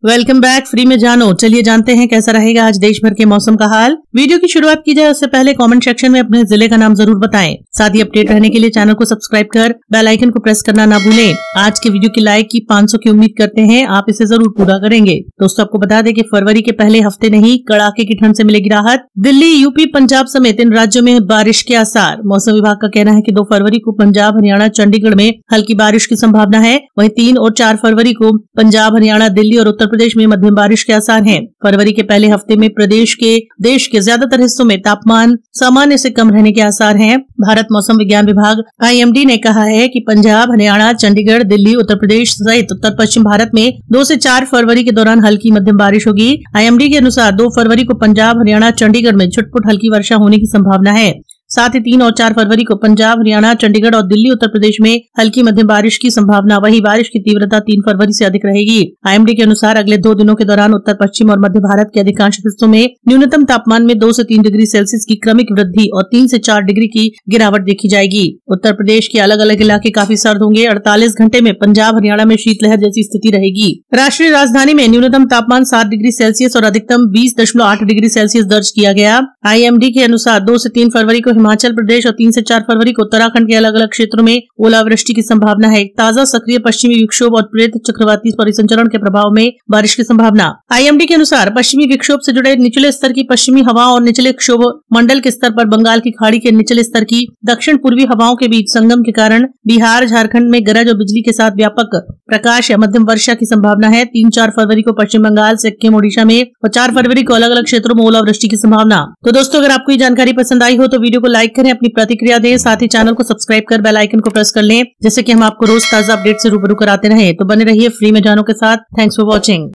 Welcome back. Free में जानो, चलिए जानते हैं कैसा रहेगा आज देश भर के मौसम का हाल। वीडियो की शुरुआत की जाए उससे पहले कमेंट सेक्शन में अपने जिले का नाम जरूर बताएं। साथ ही अपडेट रहने के लिए चैनल को सब्सक्राइब कर बेल आइकन को प्रेस करना ना भूलें। आज के वीडियो की लाइक की 500 की उम्मीद करते हैं, आप इसे जरूर पूरा करेंगे। दोस्तों आपको बता दें कि फरवरी के पहले हफ्ते में ही कड़ाके की ठंड से मिलेगी राहत। दिल्ली, यूपी, पंजाब समेत इन राज्यों में बारिश के आसार। मौसम विभाग का कहना है कि 2 फरवरी को पंजाब, हरियाणा, चंडीगढ़ में हल्की बारिश की संभावना है। वहीं 3 और 4 फरवरी को पंजाब, हरियाणा, दिल्ली और उत्तर प्रदेश में मध्यम बारिश के आसार हैं। फरवरी के पहले हफ्ते में देश के ज्यादातर हिस्सों में तापमान सामान्य से कम रहने के आसार हैं। भारत मौसम विज्ञान विभाग IMD ने कहा है कि पंजाब, हरियाणा, चंडीगढ़, दिल्ली, उत्तर प्रदेश सहित उत्तर पश्चिम भारत में 2 से 4 फरवरी के दौरान हल्की मध्यम बारिश होगी। IMD के अनुसार 2 फरवरी को पंजाब, हरियाणा, चंडीगढ़ में छुटपुट हल्की वर्षा होने की संभावना है। साथ ही 3 और 4 फरवरी को पंजाब, हरियाणा, चंडीगढ़ और दिल्ली, उत्तर प्रदेश में हल्की मध्यम बारिश की संभावना। वहीं बारिश की तीव्रता 3 फरवरी से अधिक रहेगी। IMD के अनुसार अगले 2 दिनों के दौरान उत्तर पश्चिम और मध्य भारत के अधिकांश हिस्सों में न्यूनतम तापमान में 2 से 3 डिग्री सेल्सियस की क्रमिक वृद्धि और 3 से 4 डिग्री की गिरावट देखी जाएगी। उत्तर प्रदेश के अलग अलग इलाके काफी सर्द होंगे। 48 घंटे में पंजाब, हरियाणा में शीतलहर जैसी स्थिति रहेगी। राष्ट्रीय राजधानी में न्यूनतम तापमान 7 डिग्री सेल्सियस और अधिकतम 20.8 डिग्री सेल्सियस दर्ज किया गया। IMD के अनुसार 2 से 3 फरवरी को हिमाचल प्रदेश और 3 से 4 फरवरी को उत्तराखंड के अलग अलग क्षेत्रों में ओलावृष्टि की संभावना है। ताजा सक्रिय पश्चिमी विक्षोभ और प्रेत चक्रवाती परिसंचरण के प्रभाव में बारिश की संभावना। IMD के अनुसार पश्चिमी विक्षोभ से जुड़े निचले स्तर की पश्चिमी हवाओं और निचले क्षोभ मंडल के स्तर पर बंगाल की खाड़ी के निचले स्तर की दक्षिण पूर्वी हवाओं के बीच संगम के कारण बिहार, झारखंड में गरज और बिजली के साथ व्यापक प्रकाश या मध्यम वर्षा की संभावना है। 3-4 फरवरी को पश्चिम बंगाल, सिक्किम, ओडिशा में और 4 फरवरी को अलग अलग क्षेत्रों में ओलावृष्टि की संभावना। तो दोस्तों अगर आपको ये जानकारी पसंद आई हो तो वीडियो को लाइक करें, अपनी प्रतिक्रिया दें, साथ ही चैनल को सब्सक्राइब कर बेल आइकन को प्रेस कर लें, जिससे कि हम आपको रोज ताजा अपडेट से रूबरू कराते रहें। तो बने रहिए फ्री में जानो के साथ। Thanks for watching.